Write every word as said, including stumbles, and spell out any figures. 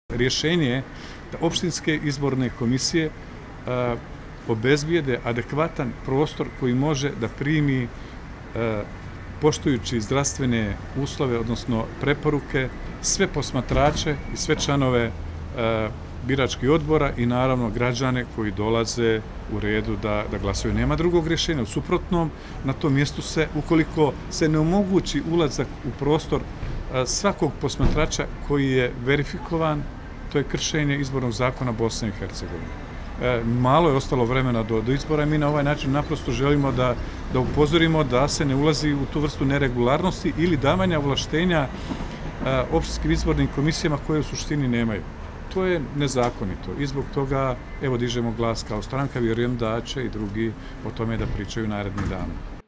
Rješenje je da opštinske izborne komisije a, obezbijede adekvatan prostor koji može da primi a, poštujući zdravstvene uslove, odnosno preporuke, sve posmatrače i sve članove a, biračkih odbora i naravno građane koji dolaze u redu da, da glasaju. Nema drugog rješenja. U suprotnom, na tom mjestu se, ukoliko se ne omogući ulazak u prostor a, svakog posmatrača koji je verifikovan, to je kršenje izbornog zakona Bosne i Hercegovine. E, malo je ostalo vremena do, do izbora i mi na ovaj način naprosto želimo da, da upozorimo da se ne ulazi u tu vrstu neregularnosti ili davanja ovlaštenja e, opštinskim izbornim komisijama koje u suštini nemaju. To je nezakonito i zbog toga evo dižemo glas kao stranka, vjerujem da će i drugi o tome da pričaju narednih dana.